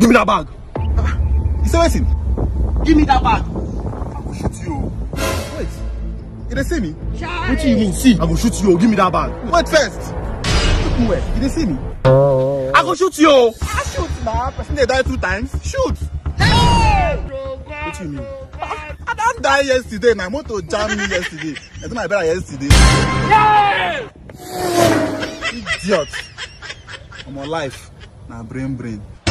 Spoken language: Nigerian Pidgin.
Give me that bag. You say waiting? Give me that bag. I go shoot you. Wait. You dey see me? What do you mean see? I go shoot you. Give me that bag. Wait first. Shoot me where? You dey see me? I go shoot you. I shoot now. Person dey die 2 times. Shoot. What do you mean? I don't die yesterday. My motor jammed me yesterday. I did my brother yesterday. Idiot. I'm alive. Now brain.